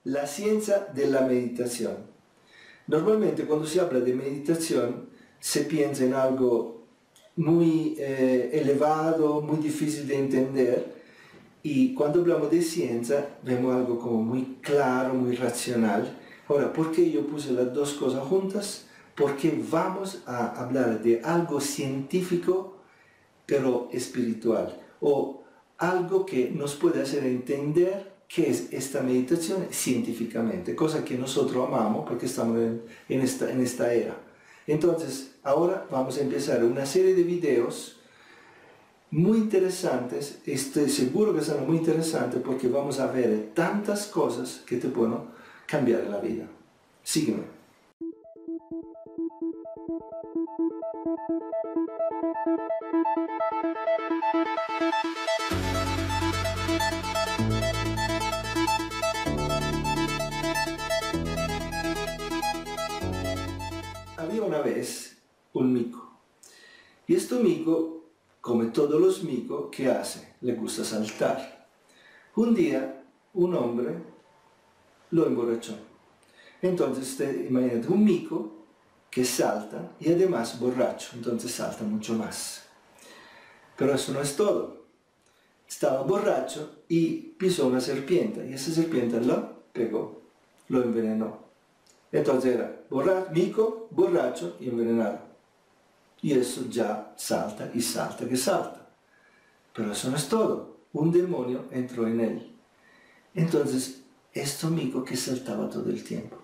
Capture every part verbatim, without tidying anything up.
la ciencia de la meditación. Normalmente cuando se habla de meditación se piensa en algo muy eh, elevado, muy difícil de entender, y cuando hablamos de ciencia vemos algo como muy claro, muy racional. Ahora, ¿por qué yo puse las dos cosas juntas? Porque vamos a hablar de algo científico pero espiritual, o algo que nos puede hacer entender qué es esta meditación científicamente, cosa que nosotros amamos porque estamos en, en, esta, en esta era. Entonces, ahora vamos a empezar una serie de videos muy interesantes. Estoy seguro que serán muy interesantes porque vamos a ver tantas cosas que te pueden cambiar la vida. Sígueme. Había una vez un mico, y este mico, como todos los micos, ¿qué hace? Le gusta saltar. Un día, un hombre lo emborrachó. Entonces, usted imagínate un mico que salta y además borracho, entonces salta mucho más. Pero eso no es todo. Estaba borracho y pisó una serpiente, y esa serpiente lo pegó, lo envenenó. Entonces era borracho, mico, borracho y envenenado. Y eso ya salta y salta que salta. Pero eso no es todo. Un demonio entró en él. Entonces, esto mico que saltaba todo el tiempo.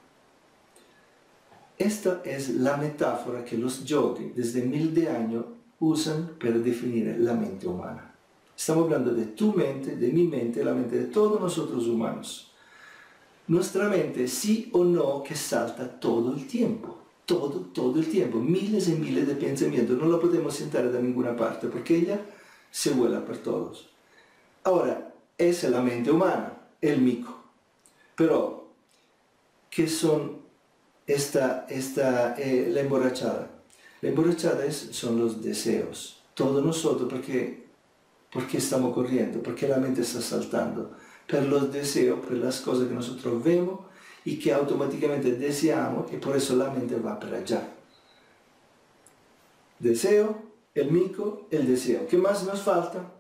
Esta es la metáfora que los yogis desde miles de años usan para definir la mente humana. Estamos hablando de tu mente, de mi mente, la mente de todos nosotros humanos. Nuestra mente sí o no que salta todo el tiempo, todo, todo el tiempo, miles y miles de pensamientos, no la podemos sentar de ninguna parte porque ella se vuela por todos. Ahora, esa es la mente humana, el mico. Pero, ¿qué son esta, esta, eh, la emborrachada? La emborrachada es, son los deseos. Todos nosotros, porque, porque estamos corriendo, porque la mente está saltando. Per los deseos, por las cosas que nosotros vemos y que automáticamente deseamos, y por eso la mente va para allá. Deseo, el mico, el deseo. ¿Qué más nos falta?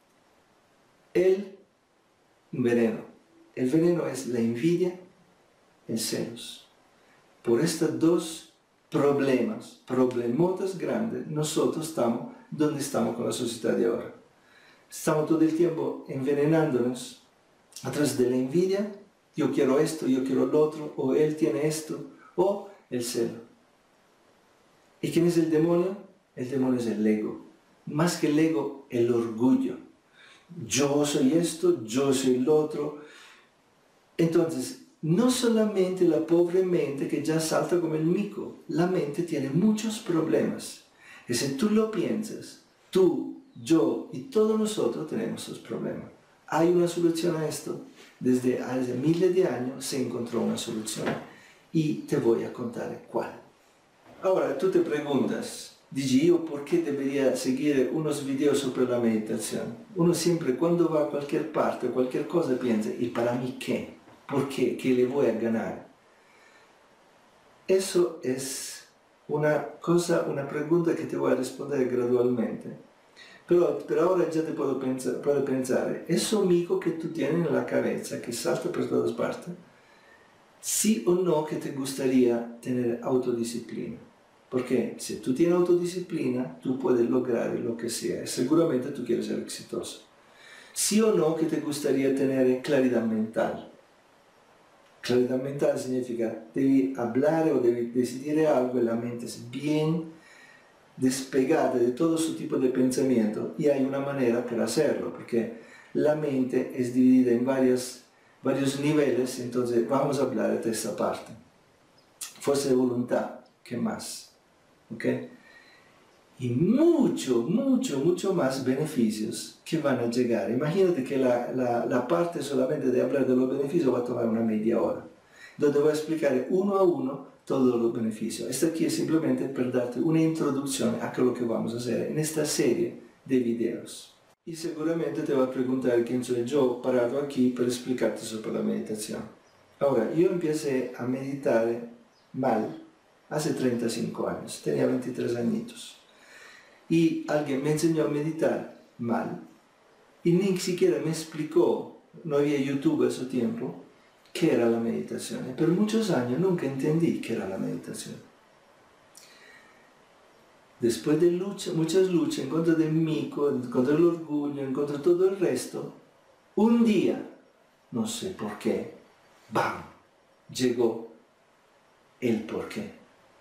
El veneno. El veneno es la envidia, el celos. Por estos dos problemas, problemotas grandes, nosotros estamos donde estamos con la sociedad de ahora. Estamos todo el tiempo envenenándonos a través de la envidia. Yo quiero esto, yo quiero lo otro, o él tiene esto, o el celo. ¿Y quién es el demonio? El demonio es el ego. Más que el ego, el orgullo. Yo soy esto, yo soy lo otro. Entonces, no solamente la pobre mente que ya salta como el mico, la mente tiene muchos problemas. Y si tú lo piensas, tú, yo y todos nosotros tenemos esos problemas. Hay una solución a esto. Desde hace miles de años se encontró una solución. Y te voy a contar cuál. Ahora, tú te preguntas, dici yo, ¿por qué debería seguir unos videos sobre la meditación? Uno siempre, cuando va a cualquier parte, cualquier cosa, piensa, ¿y para mí qué? ¿Por qué? ¿Qué le voy a ganar? Eso es una cosa, una pregunta que te voy a responder gradualmente. Pero, pero ahora ya te puedo pensar, puedo pensar, eso mico que tú tienes en la cabeza, que salta por todas partes, sí o no que te gustaría tener autodisciplina. Porque si tú tienes autodisciplina, tú puedes lograr lo que sea. Seguramente tú quieres ser exitoso. Sí o no que te gustaría tener claridad mental. Claridad mental significa, debes hablar o debes decidir algo y la mente es bien despegada de todo su tipo de pensamiento, y hay una manera para hacerlo, porque la mente es dividida en varios, varios niveles. Entonces vamos a hablar de esta parte. Fuerza de voluntad, ¿qué más? ¿Ok? Y mucho, mucho, mucho más beneficios que van a llegar. Imagínate que la, la, la parte solamente de hablar de los beneficios va a tomar una media hora, donde voy a explicar uno a uno todos los beneficios. Esto aquí es simplemente para darte una introducción a lo que vamos a hacer en esta serie de videos. Y seguramente te vas a preguntar quién soy yo parado aquí para explicarte sobre la meditación. Ahora, yo empecé a meditar mal hace treinta y cinco años, tenía veintitrés añitos. Y alguien me enseñó a meditar mal y ni siquiera me explicó, no había YouTube a ese tiempo, qué era la meditación. Y por muchos años nunca entendí qué era la meditación. Después de lucha, muchas luchas en contra del mico, en contra del orgullo, en contra de todo el resto, un día, no sé por qué, ¡bam!, llegó el porqué.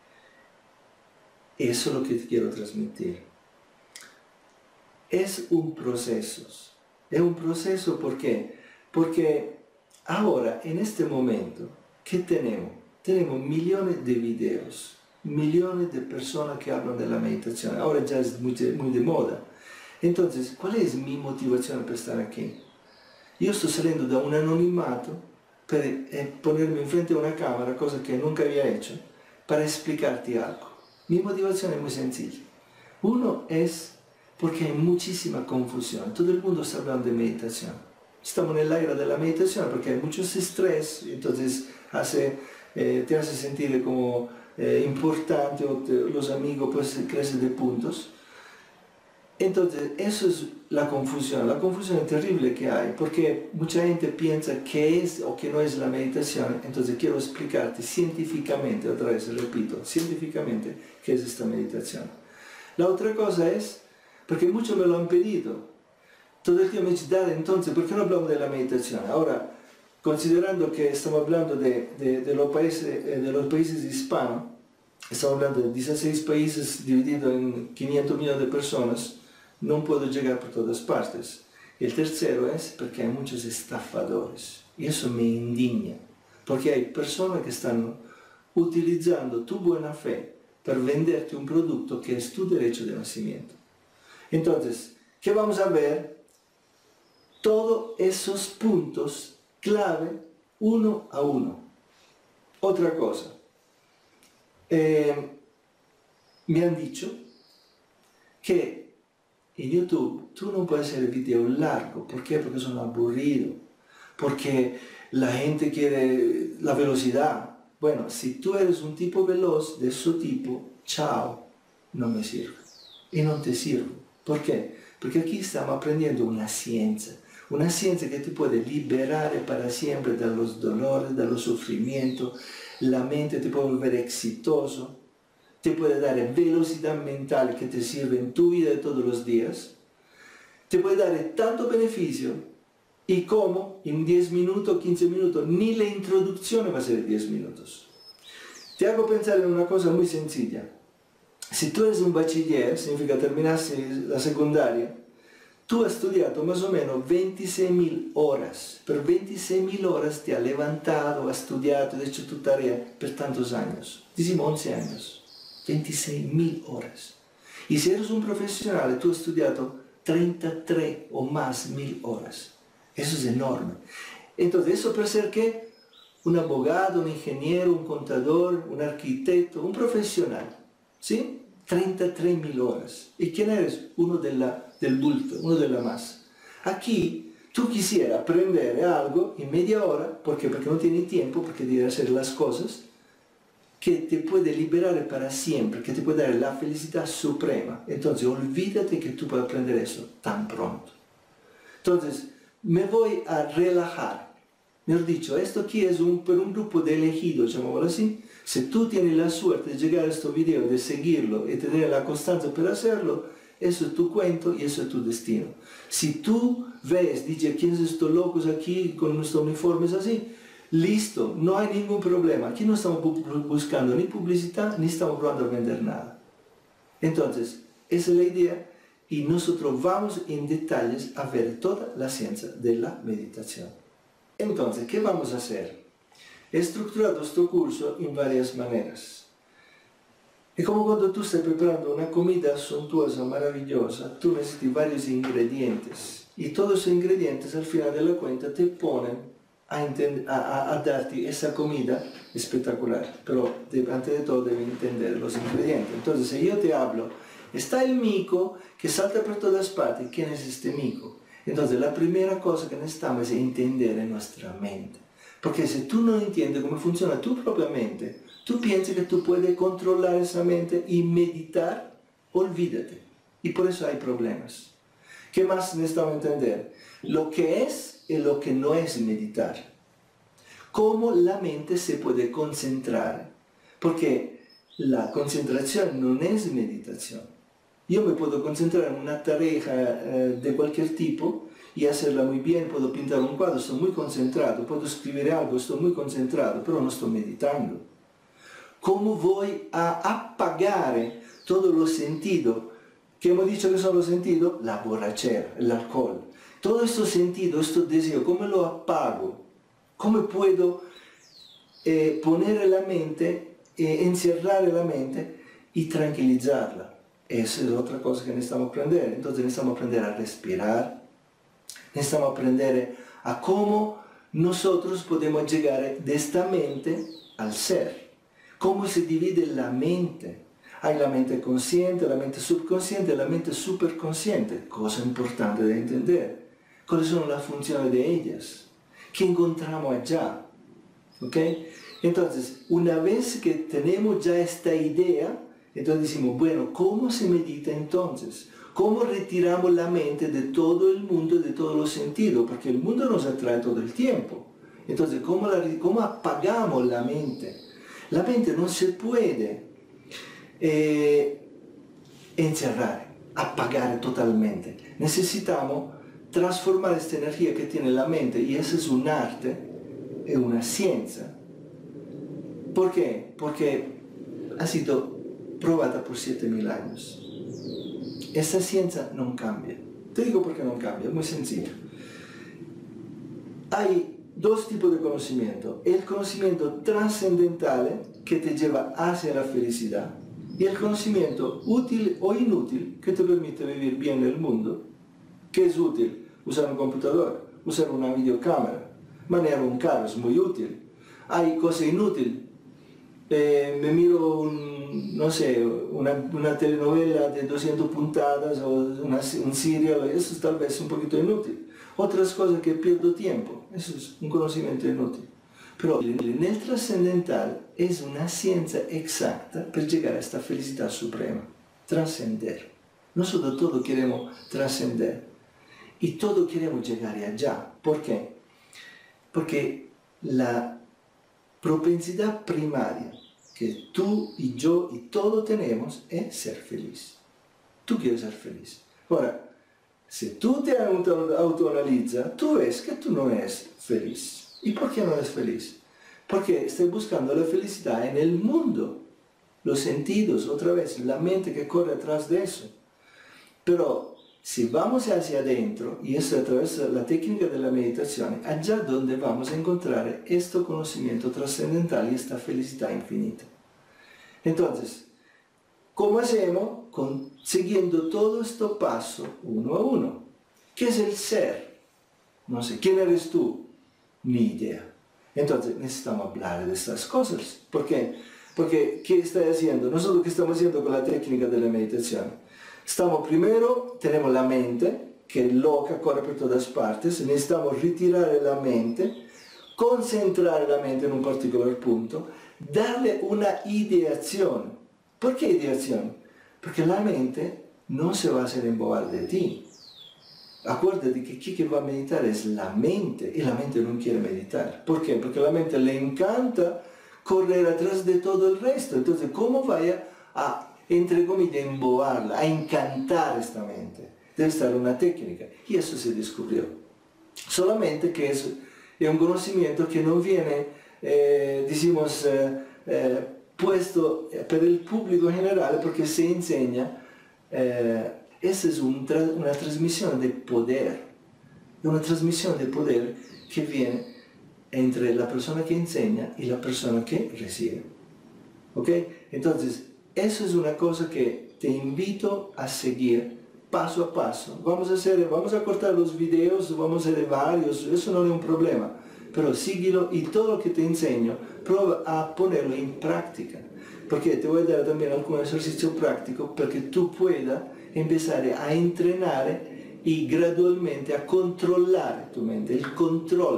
Eso es lo que quiero transmitir. Es un proceso. Es un proceso, ¿por qué? Porque ahora, en este momento, ¿qué tenemos? Tenemos millones de videos, millones de personas que hablan de la meditación. Ahora ya es muy, muy de moda. Entonces, ¿cuál es mi motivación para estar aquí? Yo estoy saliendo de un anonimato para eh, ponerme enfrente a una cámara, cosa que nunca había hecho, para explicarte algo. Mi motivación es muy sencilla. Uno es porque hay muchísima confusión. Todo el mundo está hablando de meditación. Estamos en el aire de la meditación porque hay mucho estrés, entonces hace, eh, te hace sentir como eh, importante, o te, los amigos pues crecen de puntos. Entonces, eso es la confusión. La confusión es terrible que hay, porque mucha gente piensa que es o que no es la meditación. Entonces, quiero explicarte científicamente, otra vez repito, científicamente, qué es esta meditación. La otra cosa es, porque muchos me lo han pedido, todo el tiempo me dicen, dale, entonces, ¿por qué no hablamos de la meditación? Ahora, considerando que estamos hablando de, de, de, los, países, de los países hispanos, estamos hablando de dieciséis países divididos en quinientos millones de personas, no puedo llegar por todas partes. El tercero es porque hay muchos estafadores. Y eso me indigna. Porque hay personas que están utilizando tu buena fe para venderte un producto que es tu derecho de nacimiento. Entonces, ¿qué vamos a ver? Todos esos puntos clave, uno a uno. Otra cosa. Eh, me han dicho que en YouTube tú no puedes hacer videos largos. ¿Por qué? Porque son aburridos. Porque la gente quiere la velocidad. Bueno, si tú eres un tipo veloz de ese tipo, chao, no me sirve. Y no te sirvo. ¿Por qué? Porque aquí estamos aprendiendo una ciencia. Una ciencia que te puede liberar para siempre de los dolores, de los sufrimientos. La mente te puede volver exitoso. Te puede dar velocidad mental que te sirve en tu vida de todos los días. Te puede dar tanto beneficio y como en diez minutos, quince minutos, ni la introducción va a ser diez minutos. Te hago pensar en una cosa muy sencilla. Si tú eres un bachiller, significa terminaste la secundaria, tú has estudiado más o menos veintiséis mil horas. Pero veintiséis mil horas te has levantado, has estudiado, has hecho tu tarea por tantos años. Decimos once años. veintiséis mil horas. Y si eres un profesional, tú has estudiado treinta y tres o más mil horas. Eso es enorme. Entonces, eso puede ser que un abogado, un ingeniero, un contador, un arquitecto, un profesional, ¿sí? treinta y tres mil horas. ¿Y quién eres? Uno de la, del bulto, uno de la masa. Aquí, tú quisieras aprender algo en media hora, ¿por qué? Porque no tienes tiempo, porque debe hacer las cosas, que te puede liberar para siempre, que te puede dar la felicidad suprema. Entonces, olvídate que tú puedes aprender eso tan pronto. Entonces, me voy a relajar. Mejor dicho, esto aquí es un, por un grupo de elegidos, llamémoslo así. Si tú tienes la suerte de llegar a este video, de seguirlo y tener la constancia para hacerlo, eso es tu cuento y eso es tu destino. Si tú ves, dices, ¿quiénes son estos locos aquí con nuestros uniformes así? Listo, no hay ningún problema. Aquí no estamos buscando ni publicidad, ni estamos probando a vender nada. Entonces, esa es la idea y nosotros vamos en detalles a ver toda la ciencia de la meditación. Entonces, ¿qué vamos a hacer? He estructurado este curso en varias maneras. Es como cuando tú estás preparando una comida suntuosa, maravillosa, tú necesitas varios ingredientes. Y todos esos ingredientes al final de la cuenta te ponen A, a, a darte esa comida espectacular, pero de, antes de todo deben entender los ingredientes. Entonces, si yo te hablo, está el mico que salta por todas partes. ¿Quién es este mico? Entonces, la primera cosa que necesitamos es entender en nuestra mente. Porque si tú no entiendes cómo funciona tu propia mente, tú piensas que tú puedes controlar esa mente y meditar, olvídate. Y por eso hay problemas. ¿Qué más necesitamos entender? Lo que es y lo que no es meditar. Cómo la mente se puede concentrar. Porque la concentración no es meditación. Yo me puedo concentrar en una tarea eh, de cualquier tipo y hacerla muy bien, puedo pintar un cuadro, estoy muy concentrado, puedo escribir algo, estoy muy concentrado, pero no estoy meditando. ¿Cómo voy a apagar todos los sentidos? ¿Qué hemos dicho que son los sentidos? La borrachera, el alcohol. Todos estos sentidos, estos deseos, ¿cómo lo apago? ¿Cómo puedo eh, poner la mente, eh, encerrar la mente y tranquilizarla? Esa es otra cosa que necesitamos aprender. Entonces necesitamos aprender a respirar. Necesitamos aprender a cómo nosotros podemos llegar de esta mente al ser. Cómo se divide la mente. Hay la mente consciente, la mente subconsciente, la mente superconsciente. Cosa importante de entender. ¿Cuáles son las funciones de ellas? ¿Qué encontramos allá? ¿Ok? Entonces, una vez que tenemos ya esta idea, entonces decimos, bueno, ¿cómo se medita entonces? ¿Cómo retiramos la mente de todo el mundo, de todos los sentidos? Porque el mundo nos atrae todo el tiempo. Entonces, ¿cómo, la, cómo apagamos la mente? La mente no se puede eh, encerrar, apagar totalmente. Necesitamos transformar esta energía que tiene la mente, y eso es un arte, es una ciencia. ¿Por qué? Porque ha sido probada por siete mil años. Esta ciencia no cambia. Te digo por qué no cambia, es muy sencillo. Hay dos tipos de conocimiento. El conocimiento trascendental, que te lleva hacia la felicidad, y el conocimiento útil o inútil, que te permite vivir bien en el mundo. ¿Qué es útil? Usar un computador, usar una videocámara, manejar un carro es muy útil. Hay cosas inútiles. Eh, me miro, un, no sé, una, una telenovela de doscientas puntadas o una, un serial, eso es tal vez un poquito inútil. Otras cosas que pierdo tiempo, eso es un conocimiento inútil. Pero en el trascendental es una ciencia exacta para llegar a esta felicidad suprema, trascender. Nosotros todos queremos trascender y todos queremos llegar allá. ¿Por qué? Porque la propensidad primaria que tú y yo y todos tenemos es ser feliz. Tú quieres ser feliz. Ahora, si tú te autoanalizas, tú ves que tú no eres feliz. ¿Y por qué no eres feliz? Porque estás buscando la felicidad en el mundo. Los sentidos, otra vez, la mente que corre atrás de eso. Pero si vamos hacia adentro, y eso a través de la técnica de la meditación, allá donde vamos a encontrar este conocimiento trascendental y esta felicidad infinita. Entonces, ¿cómo hacemos? Con, siguiendo todo este paso uno a uno. ¿Qué es el ser? No sé, ¿quién eres tú? Ni idea. Entonces necesitamos hablar de estas cosas. ¿Por qué? Porque, ¿qué está haciendo? Nosotros, ¿qué estamos haciendo con la técnica de la meditación? Estamos primero, tenemos la mente, que es loca, corre por todas partes. Necesitamos retirar la mente, concentrar la mente en un particular punto, darle una ideación. ¿Por qué ideación? Porque la mente no se va a hacer embobar de ti. Acuérdate que aquí que va a meditar es la mente, y la mente no quiere meditar. ¿Por qué? Porque a la mente le encanta correr atrás de todo el resto. Entonces, ¿cómo vaya a, entre comillas, embobarla, a encantar esta mente? Debe estar una técnica, y eso se descubrió. Solamente que es, es un conocimiento que no viene, eh, decimos, eh, eh, puesto para el público general, porque se enseña. Eh, Esa es un tra una transmisión de poder, una transmisión de poder que viene entre la persona que enseña y la persona que recibe. ¿Ok? Entonces, eso es una cosa que te invito a seguir paso a paso. Vamos a, hacer, vamos a cortar los videos, vamos a hacer varios, eso no es un problema. Pero síguelo, y todo lo que te enseño, prueba a ponerlo en práctica. Porque te voy a dar también algún ejercicio práctico para que tú puedas empezar a entrenar y gradualmente a controlar tu mente. El control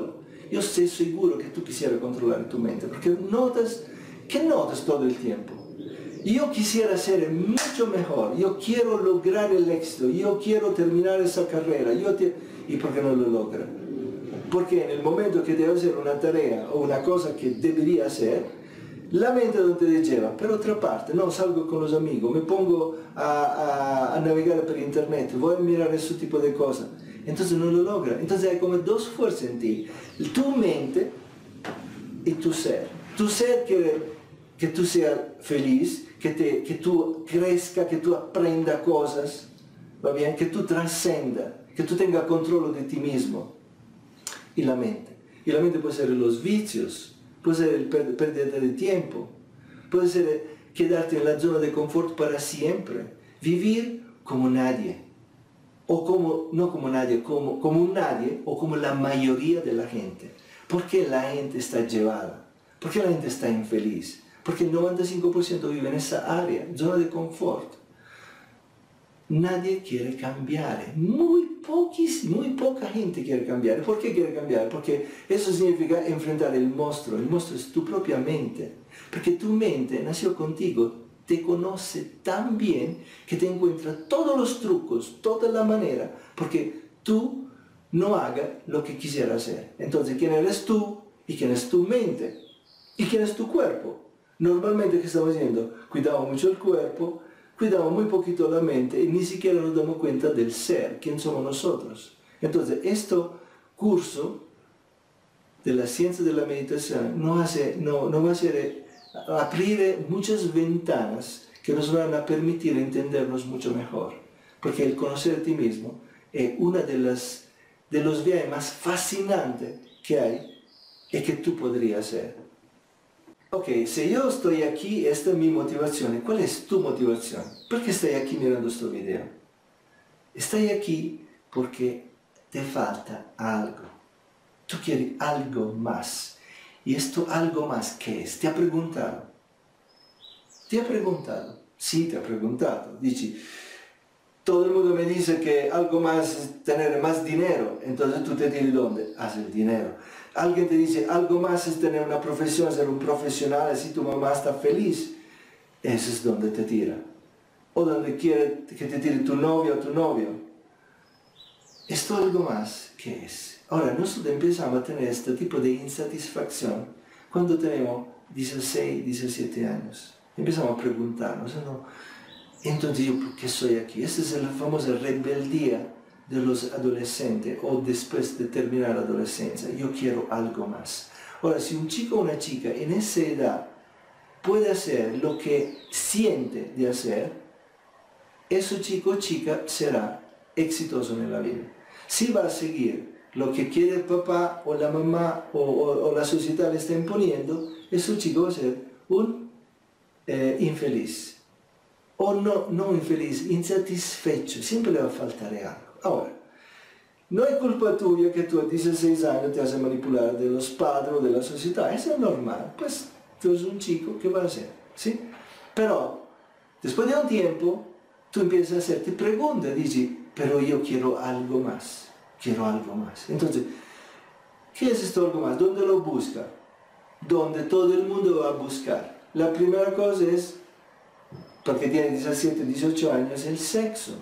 Yo estoy seguro que tú quisieras controlar tu mente, porque notas, ¿qué notas todo el tiempo? Yo quisiera ser mucho mejor, yo quiero lograr el éxito, yo quiero terminar esa carrera, yo te... ¿y por qué no lo logra? Porque en el momento que debe hacer una tarea o una cosa que debería hacer, la mente no te lleva. Por otra parte, no, salgo con los amigos, me pongo a, a, a navegar por internet, voy a mirar ese tipo de cosas. Entonces no lo logra. Entonces hay como dos fuerzas en ti. Tu mente y tu ser. Tu ser quiere que tú seas feliz, que, te, que tú crezca, que tú aprenda cosas, ¿va bien? Que tú trascenda, que tú tengas control de ti mismo. Y la mente. Y la mente puede ser los vicios, puede ser el per pérdida de tiempo, puede ser quedarte en la zona de confort para siempre, vivir como nadie, o como, no como nadie, como, como un nadie, o como la mayoría de la gente. ¿Por qué la gente está llevada? ¿Por qué la gente está infeliz? Porque el noventa y cinco por ciento vive en esa área, zona de confort. Nadie quiere cambiar, muy poquis, muy poca gente quiere cambiar. ¿Por qué quiere cambiar? Porque eso significa enfrentar el monstruo. El monstruo es tu propia mente, porque tu mente nació contigo, te conoce tan bien que te encuentra todos los trucos, toda la manera, porque tú no hagas lo que quisiera hacer. Entonces, ¿quién eres tú? ¿Y quién es tu mente? ¿Y quién es tu cuerpo? Normalmente, ¿qué estamos haciendo? Cuidamos mucho el cuerpo, cuidamos muy poquito la mente y ni siquiera nos damos cuenta del ser, quién somos nosotros. Entonces, este curso de la ciencia de la meditación no, hace, no, no va a ser abrir muchas ventanas que nos van a permitir entendernos mucho mejor. Porque el conocer a ti mismo es una de las de los viajes más fascinantes que hay y que tú podrías hacer. Ok, si yo estoy aquí, esta es mi motivación. ¿Cuál es tu motivación? ¿Por qué estoy aquí mirando este video? Estoy aquí porque te falta algo. Tú quieres algo más. ¿Y esto algo más qué es? ¿Te ha preguntado? ¿Te ha preguntado? Sí, te ha preguntado. Dice, todo el mundo me dice que algo más es tener más dinero. Entonces tú te dices, ¿dónde? Haz el dinero. Alguien te dice, algo más es tener una profesión, ser un profesional, así tu mamá está feliz. Eso es donde te tira. O donde quiere que te tire tu novio o tu novio. Esto algo más, ¿qué es? Ahora, nosotros empezamos a tener este tipo de insatisfacción cuando tenemos dieciséis, diecisiete años. Empezamos a preguntarnos, ¿no? Entonces, ¿yo por qué soy aquí? Esta es la famosa rebeldía de los adolescentes o después de terminar la adolescencia. Yo quiero algo más. Ahora, si un chico o una chica en esa edad puede hacer lo que siente de hacer, ese chico o chica será exitoso en la vida. Si va a seguir lo que quiere el papá o la mamá o, o, o la sociedad le está imponiendo, ese chico va a ser un eh, infeliz. O no, no infeliz, insatisfecho, siempre le va a faltar algo. Ahora, no es culpa tuya que tú a dieciséis años te haces manipular de los padres o de la sociedad, eso es normal, pues tú eres un chico, ¿qué vas a hacer? ¿Sí? Pero, después de un tiempo, tú empiezas a hacerte preguntas, dices, pero yo quiero algo más, quiero algo más. Entonces, ¿qué es esto algo más? ¿Dónde lo busca? Donde todo el mundo va a buscar. La primera cosa es, porque tiene diecisiete, dieciocho años, el sexo.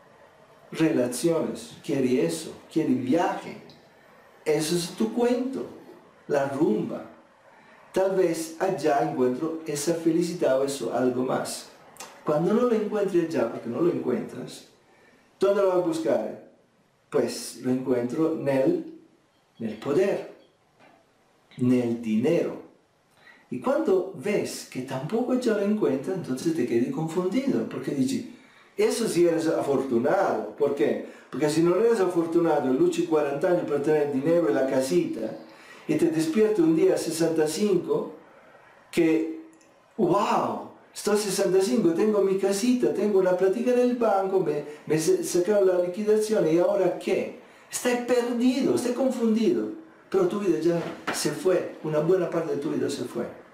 Relaciones, quiere eso, quiere viaje. Eso es tu cuento, la rumba. Tal vez allá encuentro esa felicidad o eso, algo más. Cuando no lo encuentres allá, porque no lo encuentras, ¿dónde lo vas a buscar? Pues lo encuentro en el, en el poder, en el dinero. Y cuando ves que tampoco ya lo encuentras, entonces te quedas confundido, porque dices, eso sí eres afortunado. ¿Por qué? Porque si no eres afortunado, luchi cuarenta años para tener dinero en la casita, y te despiertas un día a sesenta y cinco, que, wow, estoy a sesenta y cinco, tengo mi casita, tengo una plática en el banco, me, me sacaron la liquidación, ¿y ahora qué? Estás perdido, estás confundido, pero tu vida ya se fue, una buena parte de tu vida se fue.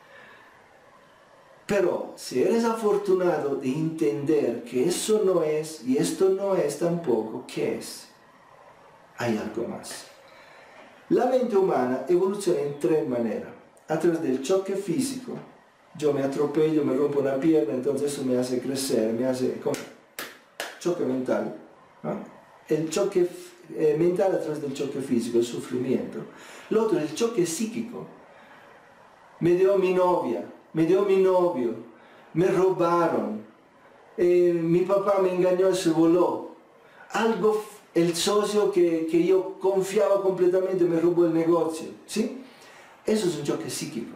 Pero si eres afortunado de entender que eso no es, y esto no es tampoco, ¿qué es? Hay algo más. La mente humana evoluciona en tres maneras. A través del choque físico, yo me atropello, me rompo una pierna, entonces eso me hace crecer, me hace como choque mental, ¿no? El choque eh, mental a través del choque físico, el sufrimiento. Lo otro es el choque psíquico. Me dio mi novia, me dio mi novio, me robaron, eh, mi papá me engañó y se voló. Algo, el socio que, que yo confiaba completamente me robó el negocio, ¿sí? Eso es un choque psíquico.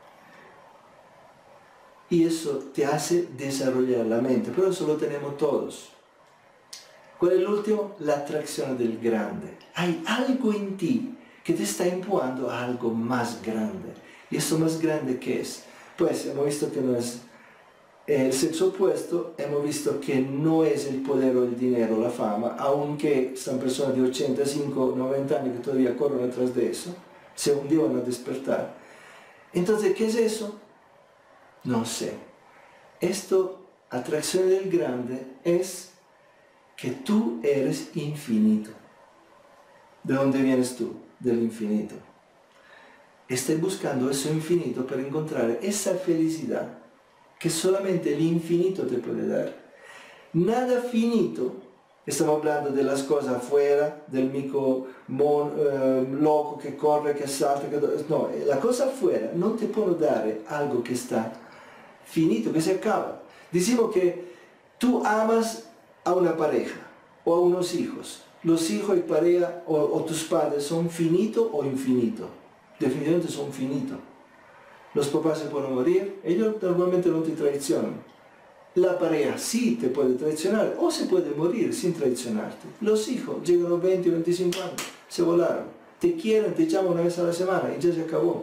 Y eso te hace desarrollar la mente, pero eso lo tenemos todos. ¿Cuál es el último? La atracción del grande. Hay algo en ti que te está empujando a algo más grande. ¿Y eso más grande qué es? Pues hemos visto que no es el sexo opuesto, hemos visto que no es el poder o el dinero, la fama, aunque están personas de ochenta y cinco, noventa años que todavía corren atrás de eso, se un día van a despertar. Entonces, ¿qué es eso? No sé. Esto, atracción del grande, es que tú eres infinito. ¿De dónde vienes tú? Del infinito. Estoy buscando eso infinito para encontrar esa felicidad que solamente el infinito te puede dar. Nada finito, estamos hablando de las cosas afuera, del mico mon, eh, loco que corre, que salta, que... no, la cosa afuera no te puede dar algo que está finito, que se acaba. Decimos que tú amas a una pareja o a unos hijos. Los hijos y pareja o, o tus padres son finito o infinito. Definitivamente son finitos. Los papás se pueden morir, ellos normalmente no te traicionan. La pareja sí te puede traicionar o se puede morir sin traicionarte. Los hijos llegan a los veinte o veinticinco años, se volaron. Te quieren, te llaman una vez a la semana y ya se acabó.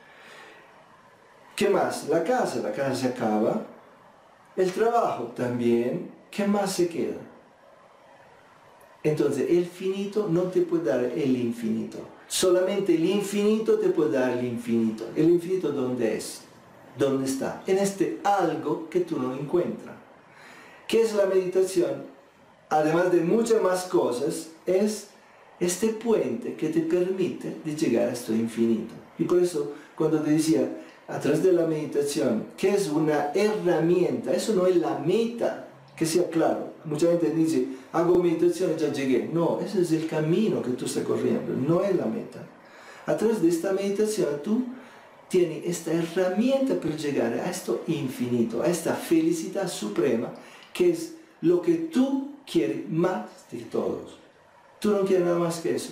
¿Qué más? La casa, la casa se acaba. El trabajo también. ¿Qué más se queda? Entonces, el finito no te puede dar el infinito. Solamente el infinito te puede dar el infinito. ¿El infinito dónde es? ¿Dónde está? En este algo que tú no encuentras. ¿Qué es la meditación? Además de muchas más cosas, es este puente que te permite de llegar a esto infinito. Y por eso, cuando te decía, a través de la meditación, que es una herramienta, eso no es la meta, que sea claro. Mucha gente dice, hago meditación y ya llegué. No, ese es el camino que tú estás corriendo, no es la meta. A través de esta meditación tú tienes esta herramienta para llegar a esto infinito, a esta felicidad suprema, que es lo que tú quieres más de todos. Tú no quieres nada más que eso.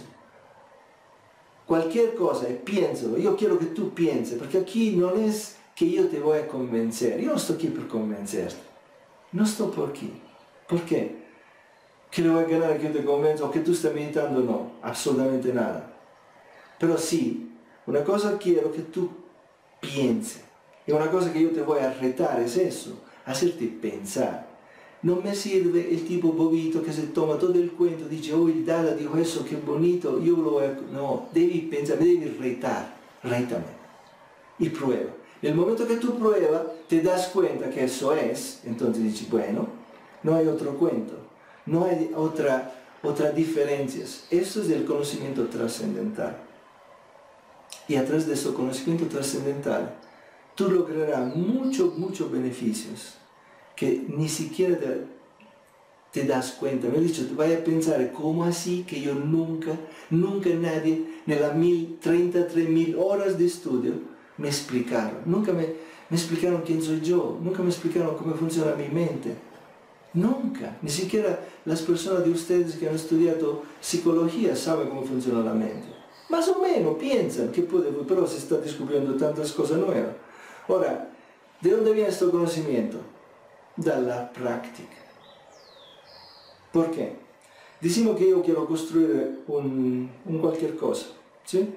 Cualquier cosa, piénsalo, yo quiero que tú pienses, porque aquí no es que yo te voy a convencer, yo no estoy aquí por convencerte. No estoy por aquí. ¿Por qué? ¿Que le voy a ganar que yo te convenza o que tú estés meditando? No, absolutamente nada. Pero sí, una cosa quiero que tú pienses. Y una cosa que yo te voy a retar es eso, hacerte pensar. No me sirve el tipo bobito que se toma todo el cuento, dice, oh, el Dada dijo eso, qué bonito, yo lo voy a... No, devi pensar, me devi retar, rétame. Y prueba. En el momento que tú pruebas, te das cuenta que eso es, entonces dices, bueno, no hay otro cuento, no hay otra, otras diferencias. Eso es el conocimiento trascendental. Y a través de ese conocimiento trascendental, tú lograrás muchos, muchos beneficios que ni siquiera te, te das cuenta. Me he dicho, vaya a pensar, ¿cómo así que yo nunca, nunca nadie, en las mil, treinta y tres mil horas de estudio, me explicaron, nunca me, me explicaron quién soy yo, nunca me explicaron cómo funciona mi mente, nunca, ni siquiera las personas de ustedes que han estudiado psicología saben cómo funciona la mente, más o menos piensan que puede, pero se está descubriendo tantas cosas nuevas. Ahora, ¿de dónde viene este conocimiento? De la práctica. ¿Por qué? Decimos que yo quiero construir un, un cualquier cosa, ¿sí?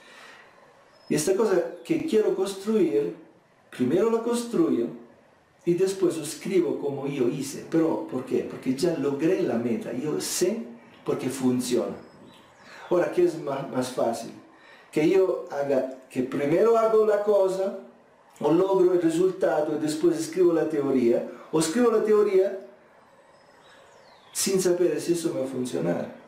Y esta cosa que quiero construir, primero la construyo y después lo escribo como yo hice. ¿Pero por qué? Porque ya logré la meta, yo sé por qué funciona. Ahora, ¿qué es más, más fácil? Que yo haga, que primero hago la cosa, o logro el resultado y después escribo la teoría, o escribo la teoría sin saber si eso me va a funcionar.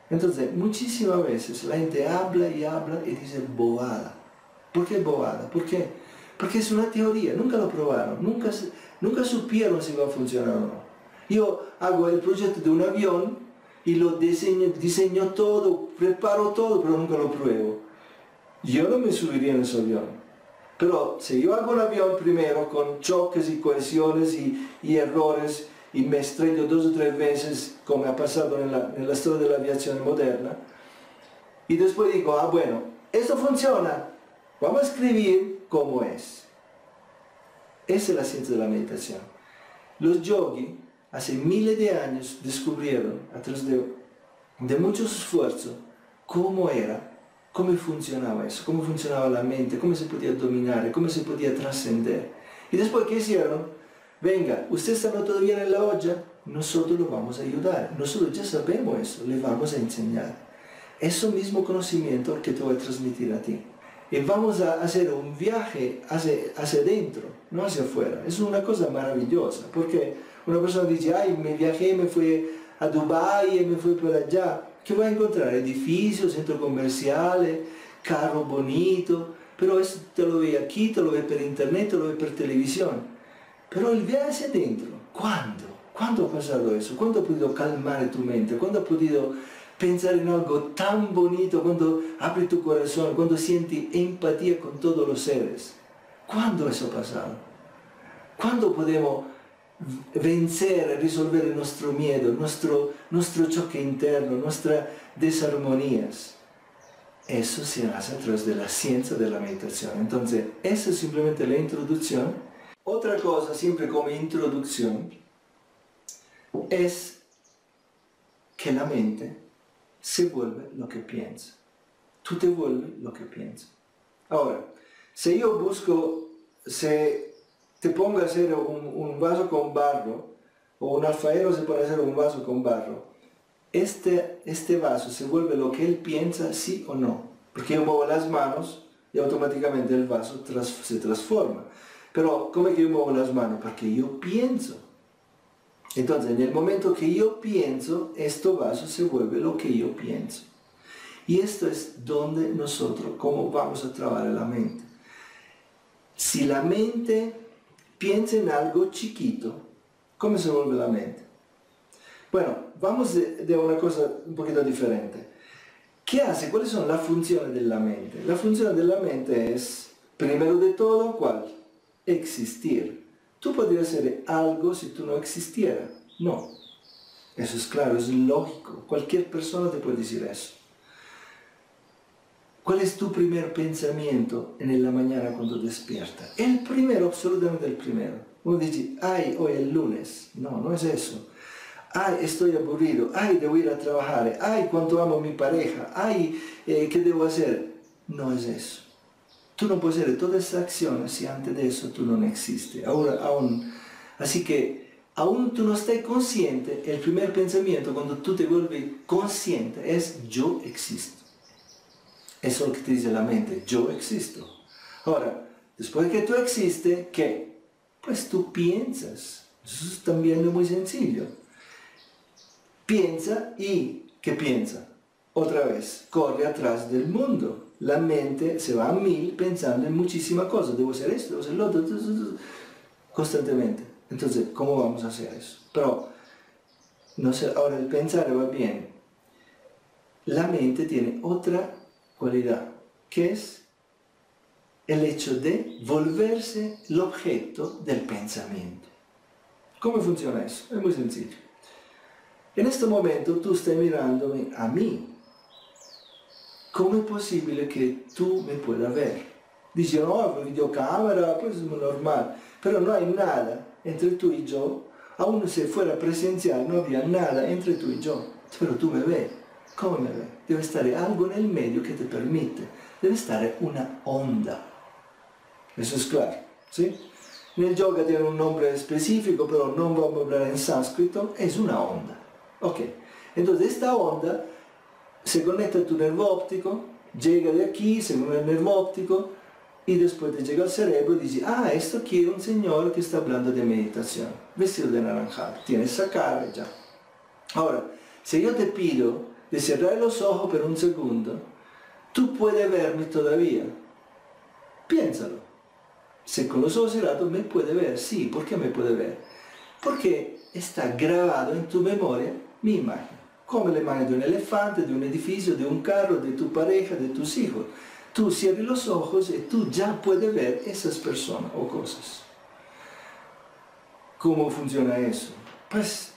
Entonces, muchísimas veces la gente habla y habla y dice bobada. ¿Por qué bobada? ¿Por qué? Porque es una teoría, nunca lo probaron, nunca, nunca supieron si va a funcionar o no. Yo hago el proyecto de un avión y lo diseño, diseño todo, preparo todo, pero nunca lo pruebo. Yo no me subiría en ese avión. Pero si yo hago un avión primero con choques y cohesiones y, y errores y me estrello dos o tres veces, como ha pasado en la, en la historia de la aviación moderna, y después digo, ah bueno, esto funciona, vamos a escribir cómo es. Esa es la ciencia de la meditación. Los yogis hace miles de años descubrieron, a través de, de muchos esfuerzos, cómo era, cómo funcionaba eso, cómo funcionaba la mente, cómo se podía dominar, cómo se podía trascender. Y después, ¿qué hicieron? Venga, usted está no todo bien en la olla, nosotros lo vamos a ayudar. Nosotros ya sabemos eso, le vamos a enseñar. Ese mismo conocimiento que te voy a transmitir a ti. Y vamos a hacer un viaje hacia, hacia adentro, no hacia afuera. Es una cosa maravillosa, porque una persona dice, ay, me viajé, me fui a Dubái, me fui por allá. ¿Qué va a encontrar? Edificios, centros comerciales, carros bonitos, pero eso te lo ve aquí, te lo ve por internet, te lo ve por televisión. Pero el viaje hacia adentro, ¿cuándo? ¿Cuándo ha pasado eso? ¿Cuándo has podido calmar tu mente? ¿Cuándo has podido pensar en algo tan bonito? Cuando abre tu corazón, cuando sientes empatía con todos los seres. ¿Cuándo eso ha pasado? ¿Cuándo podemos vencer, resolver nuestro miedo, nuestro, nuestro choque interno, nuestras desarmonías? Eso se hace a través de la ciencia de la meditación. Entonces, esa es simplemente la introducción. Otra cosa, siempre como introducción, es que la mente se vuelve lo que piensa. Tú te vuelves lo que piensas. Ahora, si yo busco, si te pongo a hacer un, un vaso con barro, o un alfarero se pone a hacer un vaso con barro, este, este vaso se vuelve lo que él piensa, sí o no. Porque yo muevo las manos y automáticamente el vaso tras, se transforma. Pero, ¿cómo es que yo muevo las manos? Porque yo pienso. Entonces, en el momento que yo pienso, este vaso se vuelve lo que yo pienso. Y esto es donde nosotros, cómo vamos a trabajar la mente. Si la mente piensa en algo chiquito, ¿cómo se vuelve la mente? Bueno, vamos de, de una cosa un poquito diferente. ¿Qué hace? ¿Cuáles son las funciones de la mente? La función de la mente es, primero de todo, ¿cuál? Existir. ¿Tú podrías hacer algo si tú no existieras? No. Eso es claro, es lógico. Cualquier persona te puede decir eso. ¿Cuál es tu primer pensamiento en la mañana cuando despiertas? El primero, absolutamente el primero. Uno dice, ay, hoy es lunes. No, no es eso. Ay, estoy aburrido. Ay, debo ir a trabajar. Ay, cuánto amo a mi pareja. Ay, eh, ¿qué debo hacer? No es eso. Tú no puedes hacer todas esas acciones si antes de eso tú no existes. Ahora, aún, así que, aún tú no estás consciente, el primer pensamiento cuando tú te vuelves consciente es yo existo. Eso es lo que te dice la mente, yo existo. Ahora, después de que tú existes, ¿qué? Pues tú piensas. Eso también es muy sencillo. Piensa y, ¿qué piensa? Otra vez, corre atrás del mundo. La mente se va a mil pensando en muchísimas cosas. Debo hacer esto, debo hacer lo otro, constantemente. Entonces, ¿cómo vamos a hacer eso? Pero, no sé, ahora el pensar va bien. La mente tiene otra cualidad, que es el hecho de volverse el objeto del pensamiento. ¿Cómo funciona eso? Es muy sencillo. En este momento tú estás mirándome a mí. ¿Cómo es posible que tú me puedas ver? Dice, no, videocámara, pues es muy normal. Pero no hay nada entre tú y yo. Aún si fuera presencial, no había nada entre tú y yo. Pero tú me ves. ¿Cómo me ves? Debe estar algo en el medio que te permite. Debe estar una onda. Eso es claro, ¿sí? En el yoga tiene un nombre específico, pero no vamos a hablar en sánscrito. Es una onda. Ok. Entonces esta onda se conecta a tu nervo óptico, llega de aquí, según el nervo óptico, y después te llega al cerebro y dice, ah, esto aquí es un señor que está hablando de meditación, vestido de naranjado, tiene esa cara ya. Ahora, si yo te pido de cerrar los ojos por un segundo, tú puedes verme todavía. Piénsalo. Si con los ojos cerrados me puede ver, sí. ¿Por qué me puede ver? Porque está grabado en tu memoria mi imagen. Como la imagen de un elefante, de un edificio, de un carro, de tu pareja, de tus hijos. Tú cierras los ojos y tú ya puedes ver esas personas o cosas. ¿Cómo funciona eso? Pues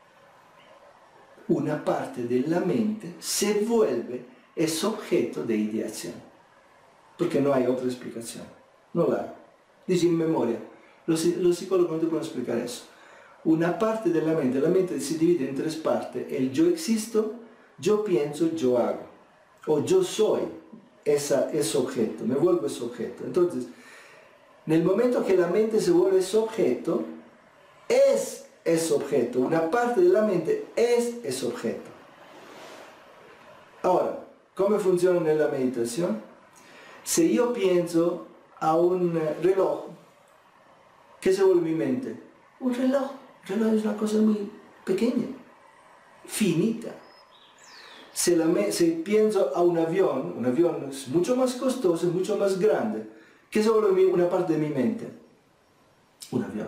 una parte de la mente se vuelve ese objeto de ideación. Porque no hay otra explicación. No la hay. Dice en memoria. Los, los psicólogos no te pueden explicar eso. Una parte de la mente, la mente se divide en tres partes. El yo existo, yo pienso, yo hago. O yo soy esa, ese objeto, me vuelvo ese objeto. Entonces, en el momento que la mente se vuelve ese objeto, es ese objeto. Una parte de la mente es ese objeto. Ahora, ¿cómo funciona en la meditación? Si yo pienso a un reloj, ¿qué se vuelve mi mente? Un reloj. Un reloj es una cosa muy pequeña, finita. Si, la si pienso a un avión, un avión es mucho más costoso, es mucho más grande. ¿Qué se vuelve una parte de mi mente? Un avión.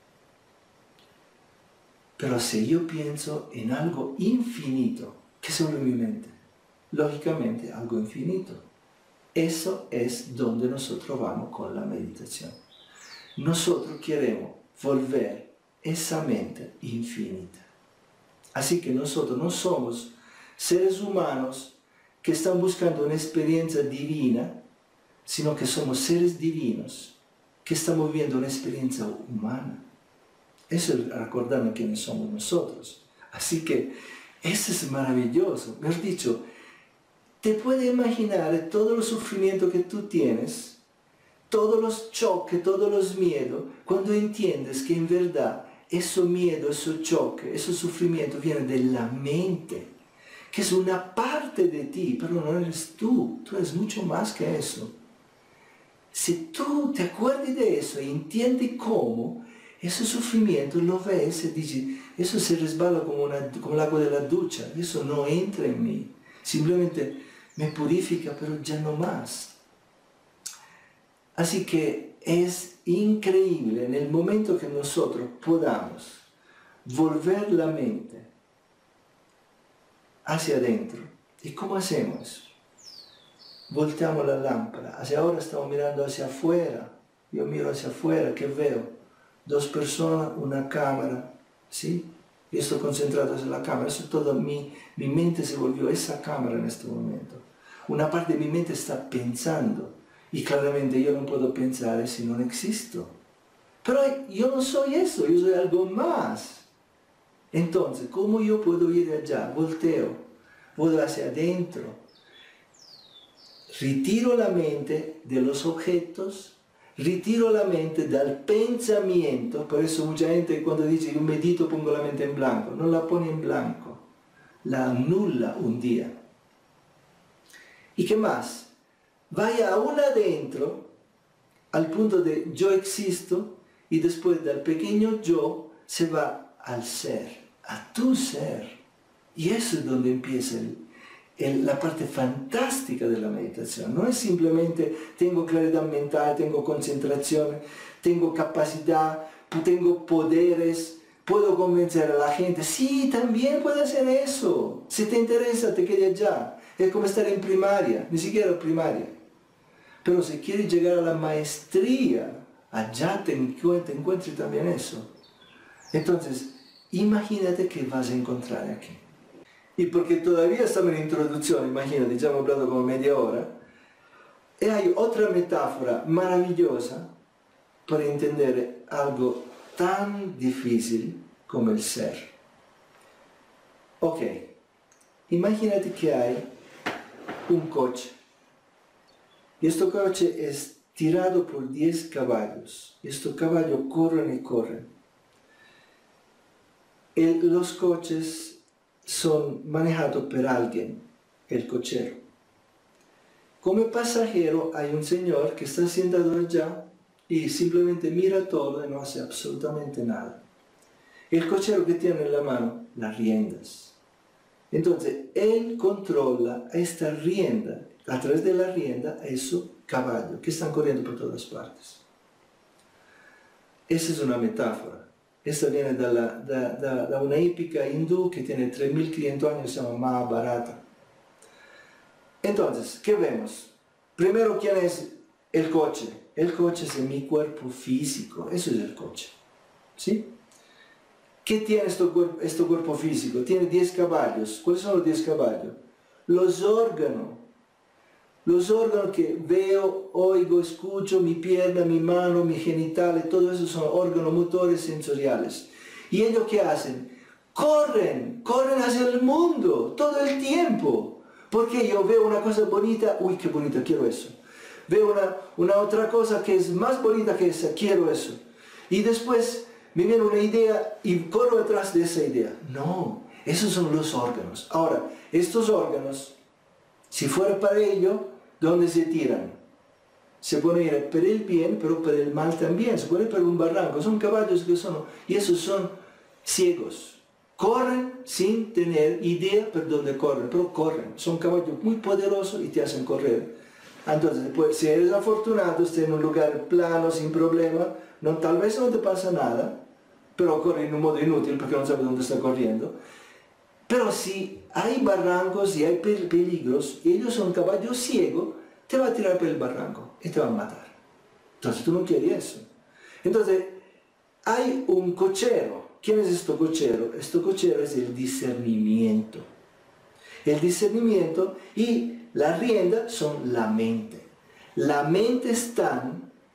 Pero si yo pienso en algo infinito, ¿qué se vuelve mi mente? Lógicamente, algo infinito. Eso es donde nosotros vamos con la meditación. Nosotros queremos volver esa mente infinita. Así que nosotros no somos seres humanos que están buscando una experiencia divina, sino que somos seres divinos que estamos viviendo una experiencia humana. Eso es recordarnos quiénes somos nosotros. Así que eso es maravilloso. Me has dicho, te puedes imaginar todo el sufrimiento que tú tienes, todos los choques, todos los miedos, cuando entiendes que en verdad ese miedo, ese choque, ese sufrimiento viene de la mente, que es una parte de ti, pero no eres tú, tú eres mucho más que eso. Si tú te acuerdas de eso y entiendes cómo, ese sufrimiento lo ves y dices, eso se resbala como, una, como el agua de la ducha, y eso no entra en mí, simplemente me purifica, pero ya no más. Así que es increíble en el momento que nosotros podamos volver la mente hacia adentro. ¿Y cómo hacemos? Volteamos la lámpara. Hacia ahora estamos mirando hacia afuera. Yo miro hacia afuera, ¿qué veo? Dos personas, una cámara, ¿sí? Yo estoy concentrado en la cámara. Eso todo, mi, mi mente se volvió esa cámara en este momento. Una parte de mi mente está pensando. Y claramente yo no puedo pensar si no existo. Pero yo no soy eso, yo soy algo más. Entonces, ¿cómo yo puedo ir allá? Volteo, voy hacia adentro. Retiro la mente de los objetos, retiro la mente del pensamiento. Por eso mucha gente cuando dice yo medito pongo la mente en blanco, no la pone en blanco, la anula un día. ¿Y qué más? Vaya aún adentro, al punto de yo existo, y después del pequeño yo se va al ser, a tu ser. Y eso es donde empieza el, el, la parte fantástica de la meditación. No es simplemente tengo claridad mental, tengo concentración, tengo capacidad, tengo poderes, puedo convencer a la gente. Sí, también puede hacer eso. Si te interesa, te quedes allá. Es como estar en primaria, ni siquiera primaria. Pero si quieres llegar a la maestría, allá te, te encuentres también eso. Entonces, imagínate que vas a encontrar aquí. Y porque todavía estamos en introducción, imagínate, ya hemos hablado como media hora, y hay otra metáfora maravillosa para entender algo tan difícil como el ser. Ok, imagínate que hay un coche. Y este coche es tirado por diez caballos. Y estos caballos corren y corren. El, los coches son manejados por alguien, el cochero. Como pasajero hay un señor que está sentado allá y simplemente mira todo y no hace absolutamente nada. El cochero que tiene en la mano las riendas. Entonces, él controla a esta rienda, a través de la rienda, a esos caballos que están corriendo por todas partes. Esa es una metáfora. Esta viene de, la, de, de, de una épica hindú que tiene tres mil quinientos años, se llama Mahabharata. Entonces, ¿qué vemos? Primero, ¿quién es el coche? El coche es mi cuerpo físico, eso es el coche. ¿Sí? ¿Qué tiene este cuerpo, este cuerpo físico? Tiene diez caballos. ¿Cuáles son los diez caballos? Los órganos. Los órganos que veo, oigo, escucho, mi pierna, mi mano, mi genital, todo eso son órganos motores sensoriales. ¿Y ellos qué hacen? Corren, corren hacia el mundo, todo el tiempo. Porque yo veo una cosa bonita, uy, qué bonita, quiero eso. Veo una, una otra cosa que es más bonita que esa, quiero eso. Y después me viene una idea y corro detrás de esa idea. No, esos son los órganos. Ahora, estos órganos, si fuera para ello, ¿dónde se tiran? Se pueden ir para el bien, pero para el mal también. Se puede ir para un barranco. Son caballos que son, y esos son ciegos. Corren sin tener idea por dónde corren, pero corren. Son caballos muy poderosos y te hacen correr. Entonces, pues, si eres afortunado, estás en un lugar plano, sin problema, no, tal vez no te pasa nada, pero corre en un modo inútil porque no sabes dónde está corriendo. Pero si hay barrancos y hay peligros, y ellos son caballos ciegos, te va a tirar por el barranco y te va a matar. Entonces tú no quieres eso. Entonces, hay un cochero. ¿Quién es este cochero? Este cochero es el discernimiento. El discernimiento y la rienda son la mente. La mente está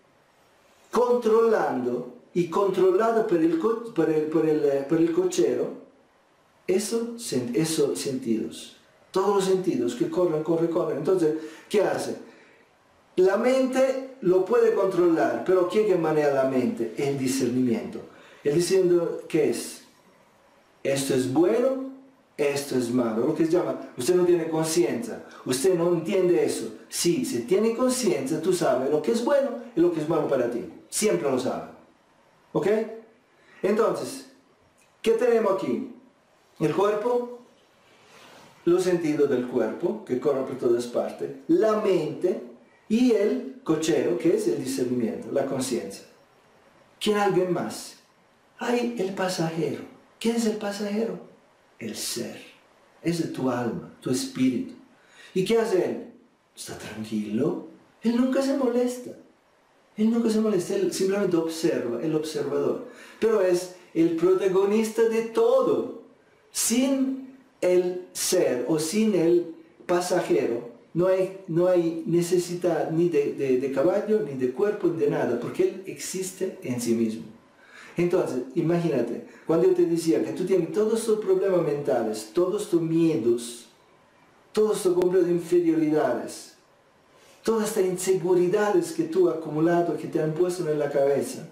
controlando y controlada por el, por el, por el, por el cochero esos, esos sentidos. Todos los sentidos que corren, corren, corren. Entonces, ¿qué hace? La mente lo puede controlar, pero ¿quién que maneja la mente? El discernimiento. El discernimiento, ¿qué es? Esto es bueno, esto es malo. Lo que se llama, usted no tiene conciencia, usted no entiende eso. Sí, si tiene conciencia, tú sabes lo que es bueno y lo que es malo para ti. Siempre lo sabes. ¿Ok? Entonces, ¿qué tenemos aquí? El cuerpo, los sentidos del cuerpo, que corren por todas partes, la mente y el cochero, que es el discernimiento, la conciencia. ¿Quién alguien más? Hay el pasajero. ¿Quién es el pasajero? El ser. Es de tu alma, tu espíritu. ¿Y qué hace él? Está tranquilo. Él nunca se molesta. Él nunca se molesta, él simplemente observa, el observador. Pero es el protagonista de todo. Sin el ser o sin el pasajero, no hay, no hay necesidad ni de, de, de caballo, ni de cuerpo, ni de nada, porque él existe en sí mismo. Entonces, imagínate, cuando yo te decía que tú tienes todos estos problemas mentales, todos estos miedos, todos estos complejos de inferioridades, todas estas inseguridades que tú has acumulado, que te han puesto en la cabeza.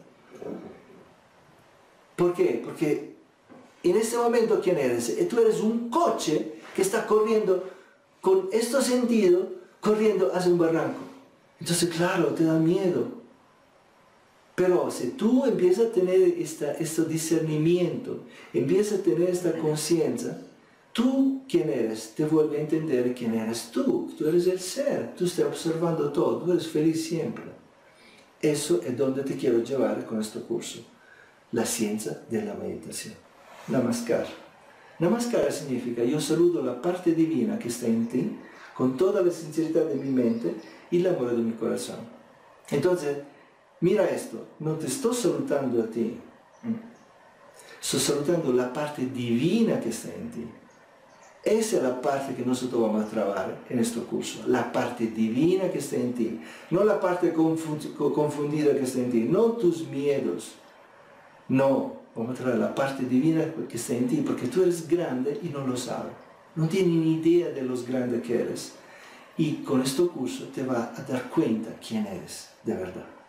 ¿Por qué? Porque en este momento, ¿quién eres? Tú eres un coche que está corriendo con estos sentidos, corriendo hacia un barranco. Entonces, claro, te da miedo. Pero si tú empiezas a tener esta, este discernimiento, empiezas a tener esta conciencia, tú, ¿quién eres? Te vuelve a entender quién eres tú. Tú eres el ser, tú estás observando todo, tú eres feliz siempre. Eso es donde te quiero llevar con este curso. La ciencia de la meditación. Namaskar. Namaskar significa yo saludo la parte divina que está en ti con toda la sinceridad de mi mente y el amor de mi corazón. Entonces, mira esto, no te estoy saludando a ti, estoy saludando la parte divina que está en ti. Esa es la parte que nosotros vamos a trabajar en este curso, la parte divina que está en ti, no la parte confundida que está en ti, no tus miedos, no. Vamos a traer la parte divina que está en ti, porque tú eres grande y no lo sabes. No tienes ni idea de lo grande que eres. Y con este curso te va a dar cuenta quién eres de verdad.